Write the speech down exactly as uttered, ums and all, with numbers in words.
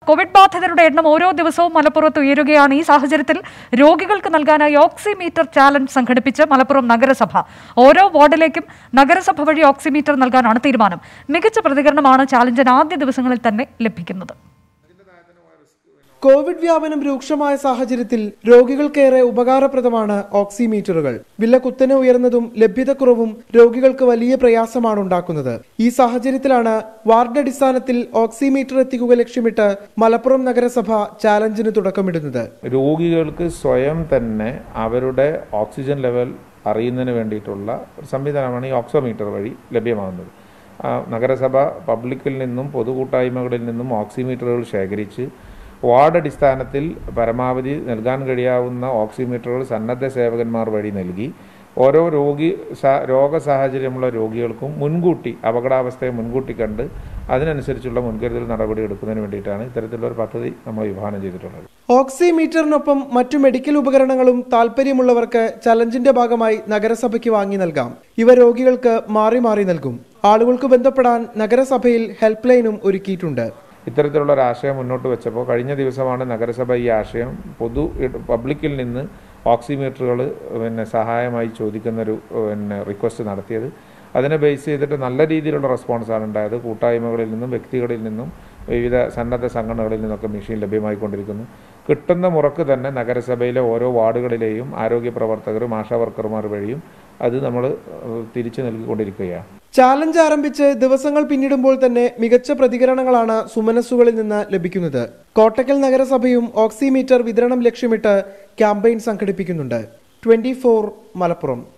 Covid ബാധിതരുടെ എണ്ണം ഓരോ ദിവസവും മലപ്പുറത്ത് ഉയരുകയാണ്. ഈ സാഹചര്യത്തിൽ രോഗികൾക്ക് നൽകാനായി ഓക്സിമീറ്റർ ചാലഞ്ച് സംഘടിപ്പിച്ച് മലപ്പുറം നഗരസഭ. ഓരോ വാർഡിലേക്കും നഗരസഭ വഴി ഓക്സിമീറ്റർ നൽകാനാണ് തീരുമാനം. മികച്ച പ്രതികരണമാണ് ചാലഞ്ചിന് ആദ്യ ദിവസങ്ങളിൽ തന്നെ ലഭിക്കുന്നത്. കോവിഡ് വ്യാപനം രൂക്ഷമായ സാഹചര്യത്തിൽ രോഗികൾക്കേറെ ഉപകാരപ്രദമാണ് ഓക്സിമീറ്ററുകൾ. വില കുത്തനെ ഉയർന്നതും ലഭ്യതക്കുറവും രോഗികൾക്ക് വലിയ പ്രയാസമാണ് ഉണ്ടാക്കുന്നത്. ഈ സാഹചര്യത്തിലാണ് വാർഡ് അടിസ്ഥാനത്തിൽ ഓക്സിമീറ്റർ എത്തിക്കുക ലക്ഷ്യമിട്ട് മലപ്പുറം നഗരസഭ ചാലഞ്ചിന് തുടക്കമിടുന്നത്. രോഗികൾക്ക് സ്വയം തന്നെ അവരുടെ ഓക്സിജൻ ലെവൽ അറിയുന്നതിന് വേണ്ടിയിട്ടുള്ള ഒരു സംവിധാനമാണ് ഈ ഓക്സിമീറ്റർ വഴി ലഭ്യമാകുന്നത്. നഗരസഭ പബ്ലിക്കിൽ നിന്നും പൊതുകൂട്ടായ്മകളിൽ നിന്നും ഓക്സിമീറ്ററുകൾ ശേഖരിച്ച് വാർഡ് അടിസ്ഥാനത്തിൽ പരമാവധി നൽകാൻ കഴിയാവുന്ന ഓക്സിമീറ്ററുകൾ സന്നദ്ധ സേവകന്മാർ വഴി നൽകി ഓരോ രോഗി രോഗ സാഹചര്യമുള്ള രോഗികൾക്കും മുൻകൂട്ടി അപകടാവസ്ഥയെ മുൻകൂട്ടി കണ്ട് അതിനനുസരിച്ചുള്ള മുൻകരുതൽ നടപടി എടുക്കുന്നതിന് വേണ്ടിയിട്ടാണ് ഇത്തരത്തിലുള്ള ഒരു പദ്ധതി നമ്മൾ വിഭാവനം ചെയ്തിട്ടുള്ളത്. ഓക്സിമീറ്ററിനൊപ്പം മറ്റു മെഡിക്കൽ ഉപകരണങ്ങളും താല്പര്യമുള്ളവർക്ക് ചലഞ്ചിന്റെ ഭാഗമായി നഗരസഭയ്ക്ക് വാങ്ങി നൽകാം. ഇവ രോഗികൾക്ക് മാറി മാറി നൽകും. ആളുകൾക്ക് ബന്ധപ്പെടാൻ നഗരസഭയിൽ ഹെൽപ്പ് ലൈനും ഒരുക്കിയിട്ടുണ്ട്. ഇത്തരത്തിലുള്ള ഒരു ആശയം മുന്നോട്ട് വെച്ചപ്പോൾ കഴിഞ്ഞ ദിവസമാണ് നഗരസഭ ഈ ആശയം പൊതു പബ്ലിക്കിൽ നിന്ന് ഓക്സിമീറ്ററുകൾ പിന്നെ സഹായമായി ചോദിക്കുന്നൊരു പിന്നെ റിക്വസ്റ്റ് നടത്തിയത്. അതിനെ ബേസ് ചെയ്തിട്ട് നല്ല രീതിയിലുള്ള റെസ്പോൺസാണ് ഉണ്ടായത്. കൂട്ടായ്മകളിൽ നിന്നും വ്യക്തികളിൽ നിന്നും വിവിധ സന്നദ്ധ സംഘടനകളിൽ നിന്നൊക്കെ മെഷീൻ ലഭ്യമായിക്കൊണ്ടിരിക്കുന്നു. കിട്ടുന്ന മുറക്ക് തന്നെ നഗരസഭയിലെ ഓരോ വാർഡുകളിലെയും ആരോഗ്യ പ്രവർത്തകരും ആശാ വർക്കർമാർ വഴിയും അത് നമ്മൾ തിരിച്ചു നൽകിക്കൊണ്ടിരിക്കുകയാണ്. ചാലഞ്ച് ആരംഭിച്ച് ദിവസങ്ങൾ പിന്നിടുമ്പോൾ തന്നെ മികച്ച പ്രതികരണങ്ങളാണ് സുമനസ്സുകളിൽ നിന്ന് ലഭിക്കുന്നത്. കോട്ടക്കൽ നഗരസഭയും ഓക്സിമീറ്റർ വിതരണം ലക്ഷ്യമിട്ട് ക്യാമ്പയിൻ സംഘടിപ്പിക്കുന്നുണ്ട്. Twenty four Malappuram.